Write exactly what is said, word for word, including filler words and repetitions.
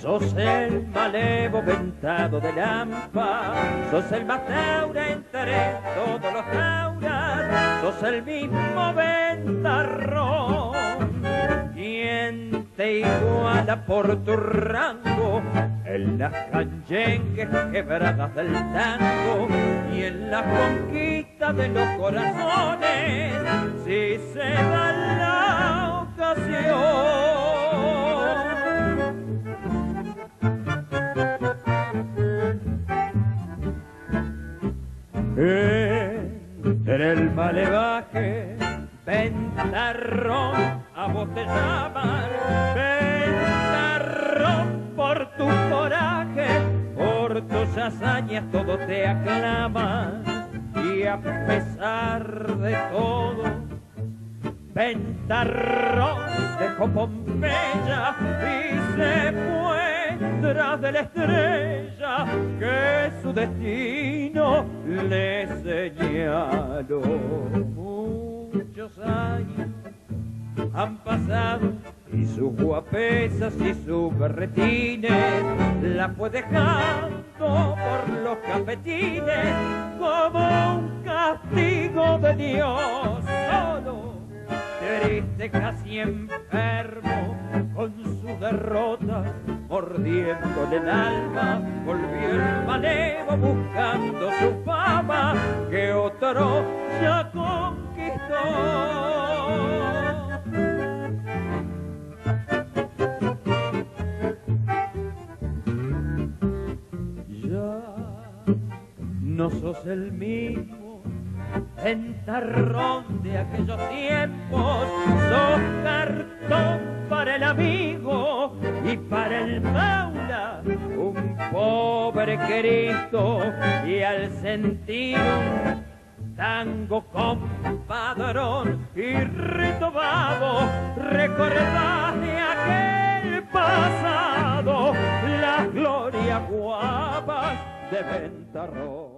Sos el malevo ventado de Lampa, sos el más taura entre todos los tauras, sos el mismo ventarrón. ¿Quién te iguala por tu rango en las canchenques quebradas del tango y en la conquista de los corazones, si se da la ocasión? Entre el malevaje, ventarrón, a vos te llaman, ventarrón, por tu coraje, por tus hazañas todo te aclama, y a pesar de todo, ventarrón dejó Pompeya y se fue tras de la estrella que su destino le señaló. Muchos años han pasado y sus guapesas y sus berretines la fue dejando por los cafetines como un castigo de Dios. Solo, triste, casi enfermo, con su derrota mordiéndole el alma, volvió el malevo buscando su fama que otro ya conquistó. Ya no sos el mismo ventarrón de aquellos tiempos, sos cartón para el amigo y para el maula, un pobre Cristo, y al sentir un tango compadrón y retobado, recordás de aquel pasado las glorias guapas de Ventarrón.